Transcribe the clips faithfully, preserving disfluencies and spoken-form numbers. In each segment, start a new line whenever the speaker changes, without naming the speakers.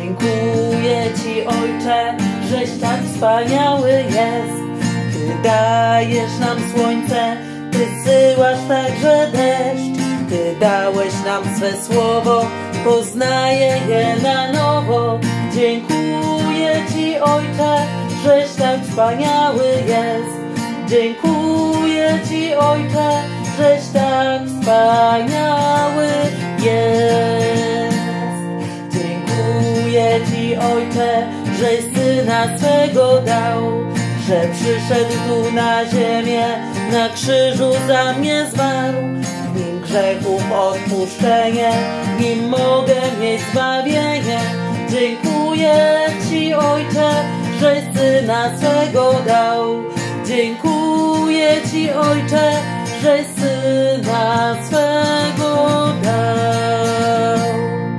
Dziękuję Ci, Ojcze, żeś tak wspaniały jest. Ty dajesz nam słońce, Ty zsyłasz także deszcz. Ty dałeś nam swe słowo, poznaję je na nowo. Dziękuję Ci, Ojcze, żeś tak wspaniały jest. Dziękuję Ci, Ojcze, żeś tak wspaniały jest. Dziękuję Ci, Ojcze, żeś Syna swego dał, że przyszedł tu na ziemię, na krzyżu za mnie zmarł. W nim grzechów odpuszczenie, w nim mogę mieć zbawienie. Dziękuję Ci, Ojcze, żeś Syna swego dał. Dziękuję Ci, Ojcze, żeś Syna swego dał.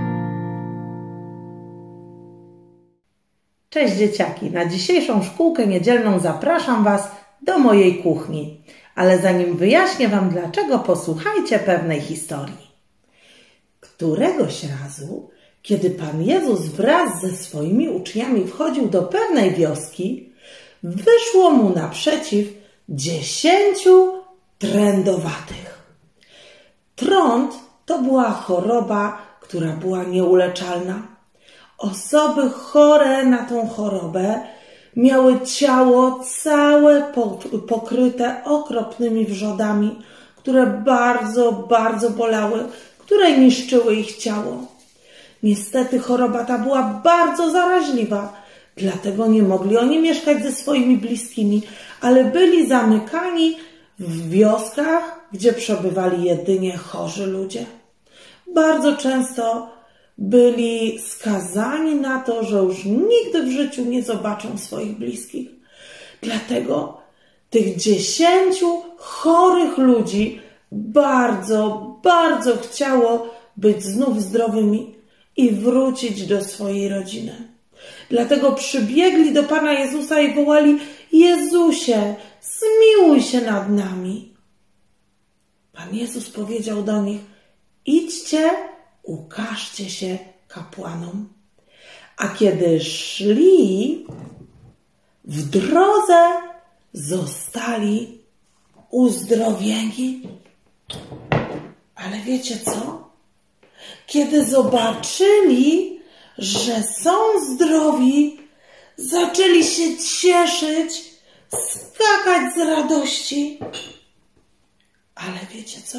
Cześć dzieciaki, na dzisiejszą szkółkę niedzielną zapraszam Was do mojej kuchni. Ale zanim wyjaśnię Wam dlaczego, posłuchajcie pewnej historii. Któregoś razu, kiedy Pan Jezus wraz ze swoimi uczniami wchodził do pewnej wioski, wyszło Mu naprzeciw dziesięciu trędowatych. Trąd to była choroba, która była nieuleczalna. Osoby chore na tą chorobę miały ciało całe pokryte okropnymi wrzodami, które bardzo, bardzo bolały, które niszczyły ich ciało. Niestety choroba ta była bardzo zaraźliwa, dlatego nie mogli oni mieszkać ze swoimi bliskimi, ale byli zamykani w wioskach, gdzie przebywali jedynie chorzy ludzie. Bardzo często byli skazani na to, że już nigdy w życiu nie zobaczą swoich bliskich. Dlatego tych dziesięciu chorych ludzi bardzo, bardzo chciało być znów zdrowymi i wrócić do swojej rodziny. Dlatego przybiegli do Pana Jezusa i wołali: Jezusie, zmiłuj się nad nami. Pan Jezus powiedział do nich: idźcie, ukażcie się kapłanom. A kiedy szli, w drodze zostali uzdrowieni. Ale wiecie co? Kiedy zobaczyli, że są zdrowi, zaczęli się cieszyć, skakać z radości. Ale wiecie co?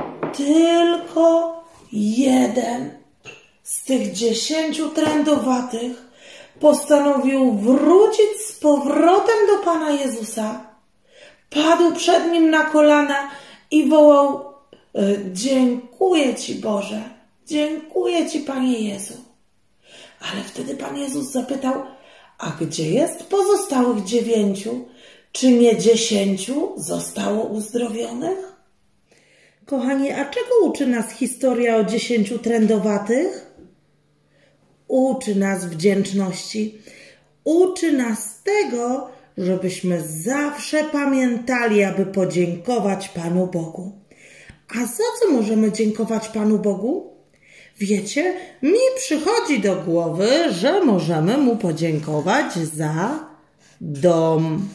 Tylko jeden z tych dziesięciu trędowatych postanowił wrócić z powrotem do Pana Jezusa. Padł przed Nim na kolana i wołał: dziękuję Ci, Boże, dziękuję Ci, Panie Jezu. Ale wtedy Pan Jezus zapytał: a gdzie jest pozostałych dziewięciu? Czy nie dziesięciu zostało uzdrowionych? Kochani, a czego uczy nas historia o dziesięciu trędowatych? Uczy nas wdzięczności. Uczy nas tego, żebyśmy zawsze pamiętali, aby podziękować Panu Bogu. A za co możemy dziękować Panu Bogu? Wiecie, mi przychodzi do głowy, że możemy Mu podziękować za dom.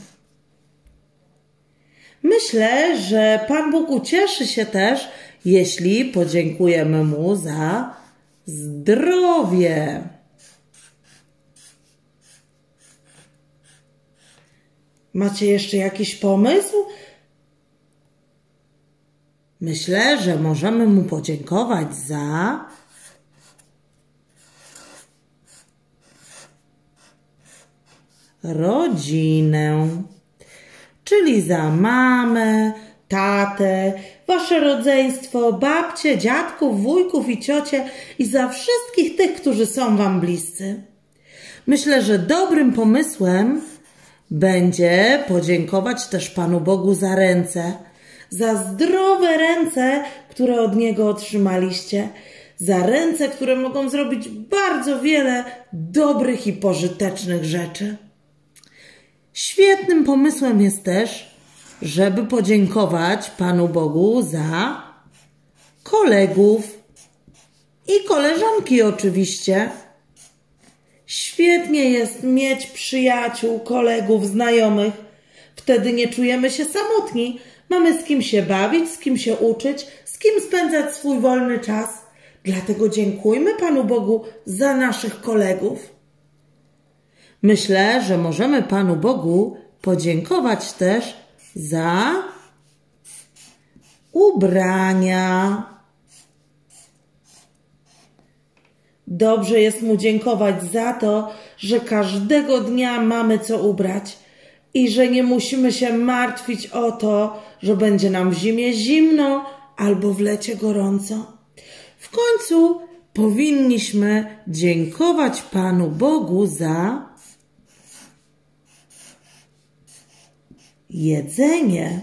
Myślę, że Pan Bóg ucieszy się też, jeśli podziękujemy Mu za zdrowie. Macie jeszcze jakiś pomysł? Myślę, że możemy Mu podziękować za rodzinę, czyli za mamę, tatę, wasze rodzeństwo, babcie, dziadków, wujków i ciocie i za wszystkich tych, którzy są wam bliscy. Myślę, że dobrym pomysłem będzie podziękować też Panu Bogu za ręce, za zdrowe ręce, które od Niego otrzymaliście, za ręce, które mogą zrobić bardzo wiele dobrych i pożytecznych rzeczy. Świetnym pomysłem jest też, żeby podziękować Panu Bogu za kolegów i koleżanki oczywiście. Świetnie jest mieć przyjaciół, kolegów, znajomych. Wtedy nie czujemy się samotni. Mamy z kim się bawić, z kim się uczyć, z kim spędzać swój wolny czas. Dlatego dziękujmy Panu Bogu za naszych kolegów. Myślę, że możemy Panu Bogu podziękować też za ubrania. Dobrze jest Mu dziękować za to, że każdego dnia mamy co ubrać i że nie musimy się martwić o to, że będzie nam w zimie zimno albo w lecie gorąco. W końcu powinniśmy dziękować Panu Bogu za jedzenie.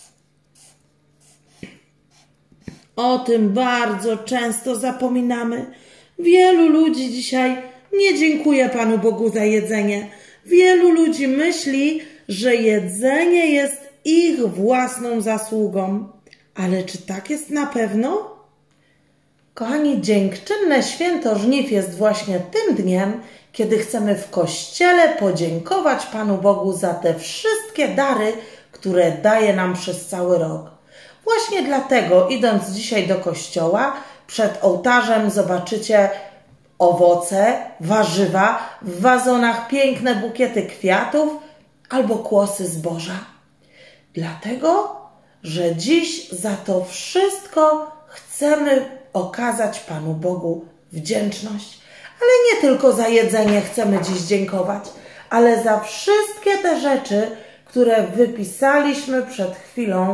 O tym bardzo często zapominamy. Wielu ludzi dzisiaj nie dziękuje Panu Bogu za jedzenie. Wielu ludzi myśli, że jedzenie jest ich własną zasługą. Ale czy tak jest na pewno? Kochani, dziękczynne święto żniw jest właśnie tym dniem, kiedy chcemy w Kościele podziękować Panu Bogu za te wszystkie dary, które daje nam przez cały rok. Właśnie dlatego, idąc dzisiaj do kościoła, przed ołtarzem zobaczycie owoce, warzywa, w wazonach piękne bukiety kwiatów albo kłosy zboża. Dlatego, że dziś za to wszystko chcemy okazać Panu Bogu wdzięczność. Ale nie tylko za jedzenie chcemy dziś dziękować, ale za wszystkie te rzeczy, które wypisaliśmy przed chwilą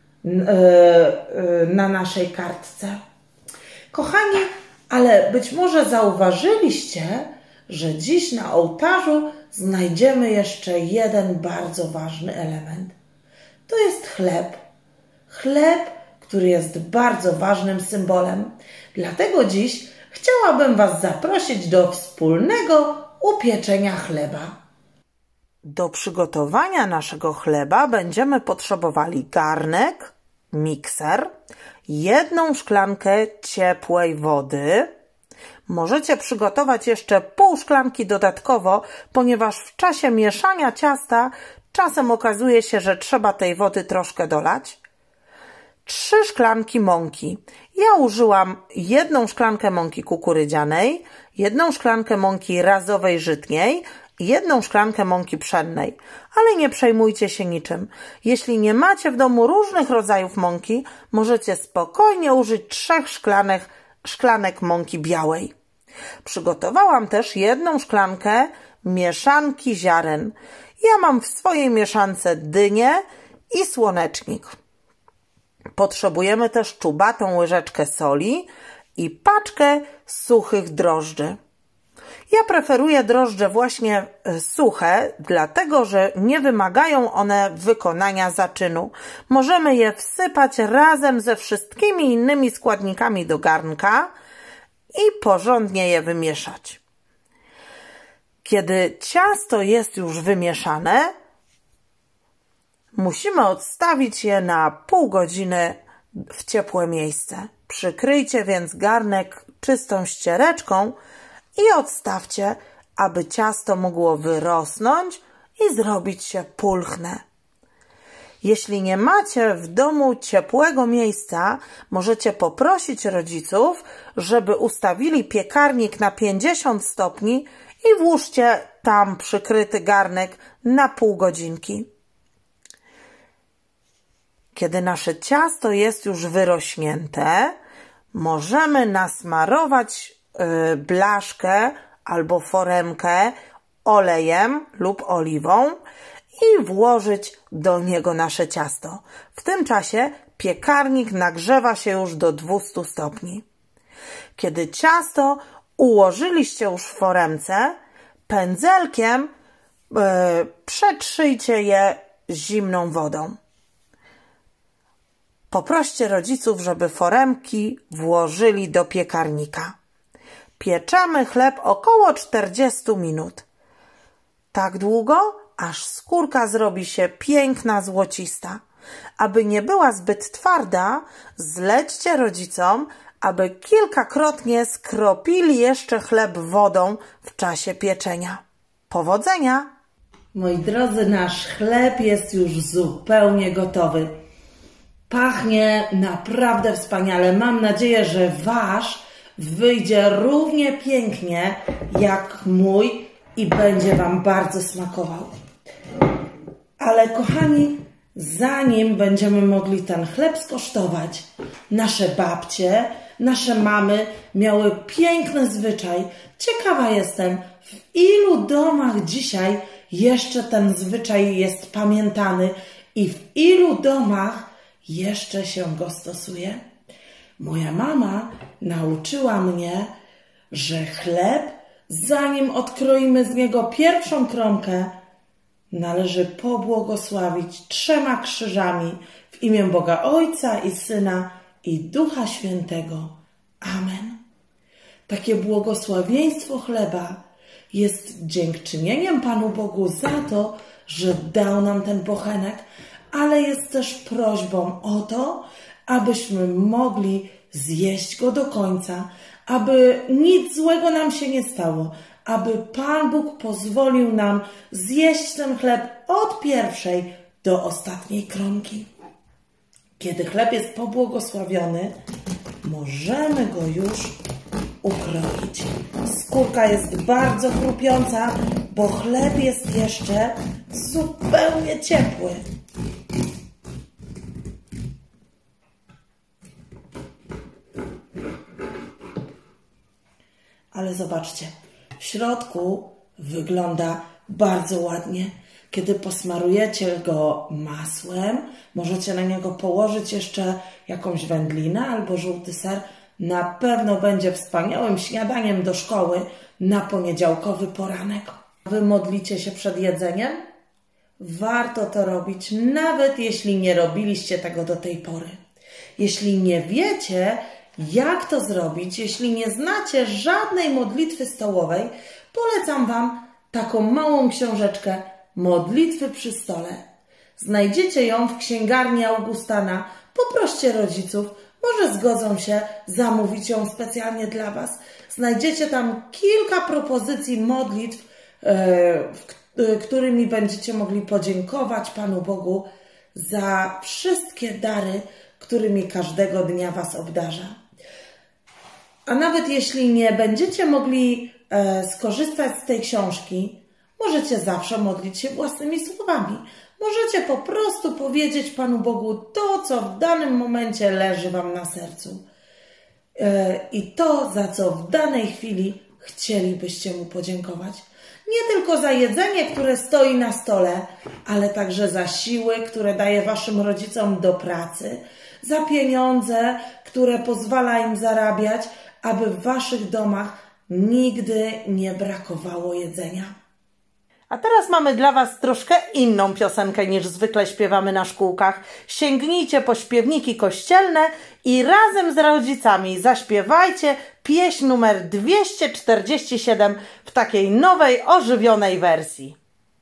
na naszej kartce. Kochani, ale być może zauważyliście, że dziś na ołtarzu znajdziemy jeszcze jeden bardzo ważny element. To jest chleb. Chleb, który jest bardzo ważnym symbolem. Dlatego dziś chciałabym Was zaprosić do wspólnego upieczenia chleba. Do przygotowania naszego chleba będziemy potrzebowali garnek, mikser, jedną szklankę ciepłej wody. Możecie przygotować jeszcze pół szklanki dodatkowo, ponieważ w czasie mieszania ciasta czasem okazuje się, że trzeba tej wody troszkę dolać. Trzy szklanki mąki. Ja użyłam jedną szklankę mąki kukurydzianej, jedną szklankę mąki razowej żytniej, jedną szklankę mąki pszennej. Ale nie przejmujcie się niczym. Jeśli nie macie w domu różnych rodzajów mąki, możecie spokojnie użyć trzech szklanek, szklanek mąki białej. Przygotowałam też jedną szklankę mieszanki ziaren. Ja mam w swojej mieszance dynię i słonecznik. Potrzebujemy też czubatą łyżeczkę soli i paczkę suchych drożdży. Ja preferuję drożdże właśnie suche, dlatego że nie wymagają one wykonania zaczynu. Możemy je wsypać razem ze wszystkimi innymi składnikami do garnka i porządnie je wymieszać. Kiedy ciasto jest już wymieszane, musimy odstawić je na pół godziny w ciepłe miejsce. Przykryjcie więc garnek czystą ściereczką i odstawcie, aby ciasto mogło wyrosnąć i zrobić się pulchne. Jeśli nie macie w domu ciepłego miejsca, możecie poprosić rodziców, żeby ustawili piekarnik na pięćdziesiąt stopni i włóżcie tam przykryty garnek na pół godzinki. Kiedy nasze ciasto jest już wyrośnięte, możemy nasmarować yy, blaszkę albo foremkę olejem lub oliwą i włożyć do niego nasze ciasto. W tym czasie piekarnik nagrzewa się już do dwustu stopni. Kiedy ciasto ułożyliście już w foremce, pędzelkiem yy, przetrzyjcie je zimną wodą. Poproście rodziców, żeby foremki włożyli do piekarnika. Pieczemy chleb około czterdzieści minut. Tak długo, aż skórka zrobi się piękna, złocista. Aby nie była zbyt twarda, zlećcie rodzicom, aby kilkakrotnie skropili jeszcze chleb wodą w czasie pieczenia. Powodzenia! Moi drodzy, nasz chleb jest już zupełnie gotowy. Pachnie naprawdę wspaniale. Mam nadzieję, że wasz wyjdzie równie pięknie jak mój i będzie wam bardzo smakował. Ale kochani, zanim będziemy mogli ten chleb skosztować, nasze babcie, nasze mamy miały piękny zwyczaj. Ciekawa jestem, w ilu domach dzisiaj jeszcze ten zwyczaj jest pamiętany i w ilu domach jeszcze się go stosuje. Moja mama nauczyła mnie, że chleb, zanim odkroimy z niego pierwszą kromkę, należy pobłogosławić trzema krzyżami w imię Boga Ojca i Syna i Ducha Świętego. Amen. Takie błogosławieństwo chleba jest dziękczynieniem Panu Bogu za to, że dał nam ten bochenek, ale jest też prośbą o to, abyśmy mogli zjeść go do końca, aby nic złego nam się nie stało, aby Pan Bóg pozwolił nam zjeść ten chleb od pierwszej do ostatniej kromki. Kiedy chleb jest pobłogosławiony, możemy go już ukroić. Skórka jest bardzo chrupiąca, bo chleb jest jeszcze zupełnie ciepły. Ale zobaczcie, w środku wygląda bardzo ładnie. Kiedy posmarujecie go masłem, możecie na niego położyć jeszcze jakąś wędlinę albo żółty ser. Na pewno będzie wspaniałym śniadaniem do szkoły na poniedziałkowy poranek. Wy modlicie się przed jedzeniem? Warto to robić, nawet jeśli nie robiliście tego do tej pory. Jeśli nie wiecie, jak to zrobić, jeśli nie znacie żadnej modlitwy stołowej, polecam wam taką małą książeczkę Modlitwy przy stole. Znajdziecie ją w księgarni Augustana. Poproście rodziców, może zgodzą się zamówić ją specjalnie dla was. Znajdziecie tam kilka propozycji modlitw, yy, którymi będziecie mogli podziękować Panu Bogu za wszystkie dary, którymi każdego dnia was obdarza. A nawet jeśli nie będziecie mogli e, skorzystać z tej książki, możecie zawsze modlić się własnymi słowami. Możecie po prostu powiedzieć Panu Bogu to, co w danym momencie leży wam na sercu. E, I to, za co w danej chwili chcielibyście Mu podziękować. Nie tylko za jedzenie, które stoi na stole, ale także za siły, które daje waszym rodzicom do pracy, za pieniądze, które pozwala im zarabiać, aby w waszych domach nigdy nie brakowało jedzenia. A teraz mamy dla was troszkę inną piosenkę niż zwykle śpiewamy na szkółkach. Sięgnijcie po śpiewniki kościelne i razem z rodzicami zaśpiewajcie pieśń numer dwieście czterdzieści siedem w takiej nowej, ożywionej wersji.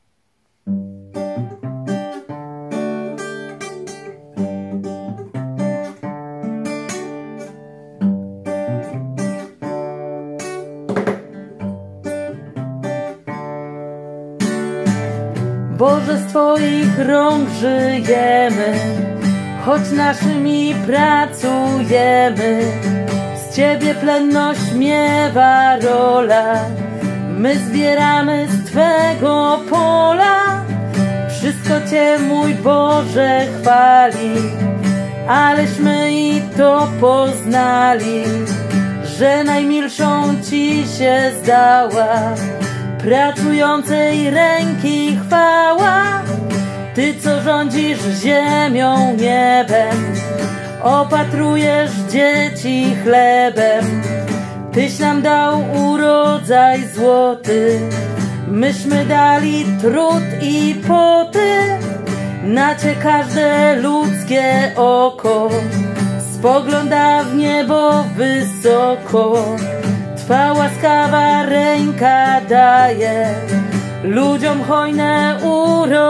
Boże, z Twoich rąk żyjemy, choć naszymi pracujemy. Z Ciebie plenność miewa rola, my zbieramy z Twego pola. Wszystko Cię, mój Boże, chwali, aleśmy i to poznali, że najmilszą Ci się zdała pracującej ręki chwała. Ty, co rządzisz ziemią, niebem, opatrujesz dzieci chlebem. Tyś nam dał urodzaj złoty, myśmy dali trud i poty. Na Cię każde ludzkie oko spogląda w niebo wysoko. Twa łaskawa ręka daje ludziom hojne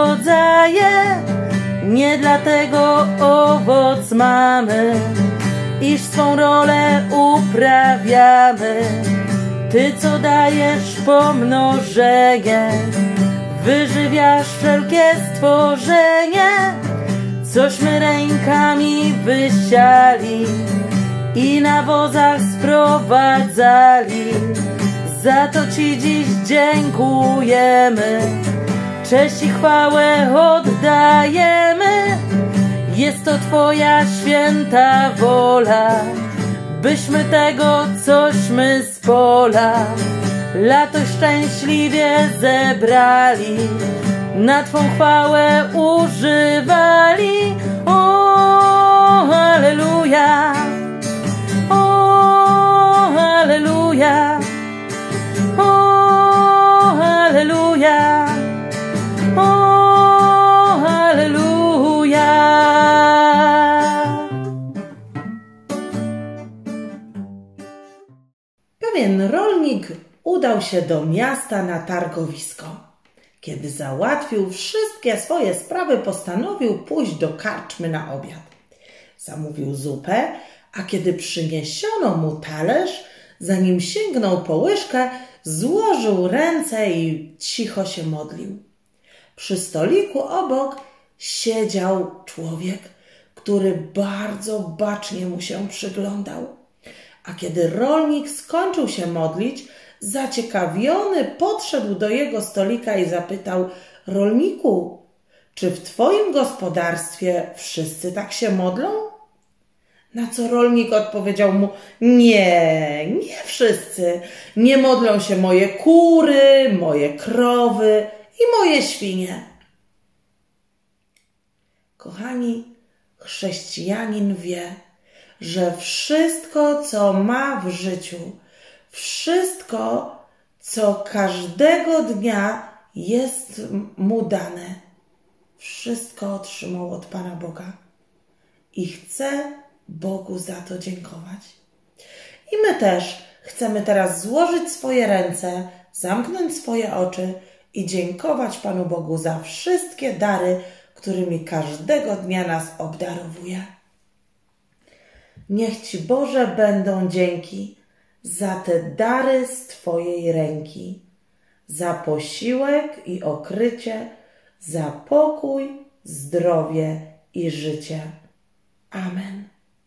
urodzaje. Nie dlatego owoc mamy,
iż swą rolę uprawiamy. Ty, co dajesz pomnożenie, wyżywiasz wszelkie stworzenie, cośmy rękami wysiali i na wozach sprowadzali. Za to Ci dziś dziękujemy, cześć i chwałę oddajemy. Jest to Twoja święta wola, byśmy tego, cośmy z pola lato szczęśliwie zebrali, na Twą chwałę używali. O, halleluja, o, halleluja, o, halleluja, o, halleluja.
Pewien rolnik udał się do miasta na targowisko. Kiedy załatwił wszystkie swoje sprawy, postanowił pójść do karczmy na obiad. Zamówił zupę, a kiedy przyniesiono mu talerz, zanim sięgnął po łyżkę, złożył ręce i cicho się modlił. Przy stoliku obok siedział człowiek, który bardzo bacznie mu się przyglądał. A kiedy rolnik skończył się modlić, zaciekawiony podszedł do jego stolika i zapytał: rolniku, czy w twoim gospodarstwie wszyscy tak się modlą? Na co rolnik odpowiedział mu: nie, nie wszyscy. Nie modlą się moje kury, moje krowy i moje świnie. Kochani, chrześcijanin wie, że wszystko, co ma w życiu, wszystko, co każdego dnia jest mu dane, wszystko otrzymał od Pana Boga i chce Bogu za to dziękować. I my też chcemy teraz złożyć swoje ręce, zamknąć swoje oczy i dziękować Panu Bogu za wszystkie dary, którymi każdego dnia nas obdarowuje. Niech Ci, Boże, będą dzięki za te dary z Twojej ręki, za posiłek i okrycie, za pokój, zdrowie i życie. Amen.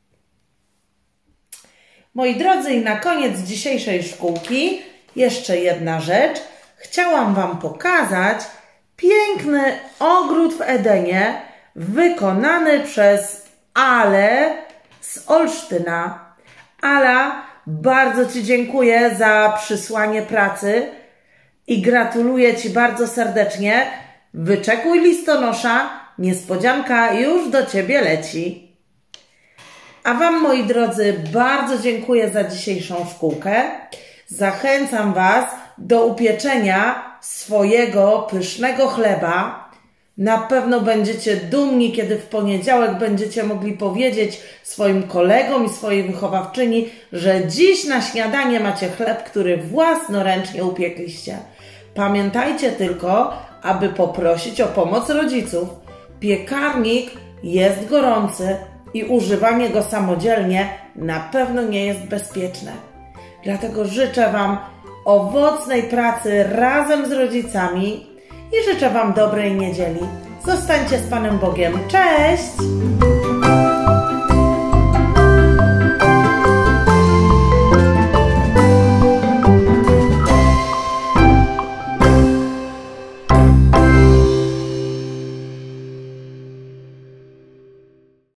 Moi drodzy, i na koniec dzisiejszej szkółki jeszcze jedna rzecz. Chciałam Wam pokazać piękny ogród w Edenie wykonany przez Ale z Olsztyna. Ala, bardzo Ci dziękuję za przysłanie pracy i gratuluję Ci bardzo serdecznie. Wyczekuj listonosza, niespodzianka już do Ciebie leci. A Wam, moi drodzy, bardzo dziękuję za dzisiejszą szkółkę. Zachęcam Was do upieczenia swojego pysznego chleba. Na pewno będziecie dumni, kiedy w poniedziałek będziecie mogli powiedzieć swoim kolegom i swojej wychowawczyni, że dziś na śniadanie macie chleb, który własnoręcznie upiekliście. Pamiętajcie tylko, aby poprosić o pomoc rodziców. Piekarnik jest gorący i używanie go samodzielnie na pewno nie jest bezpieczne. Dlatego życzę Wam owocnej pracy razem z rodzicami i życzę Wam dobrej niedzieli. Zostańcie z Panem Bogiem. Cześć!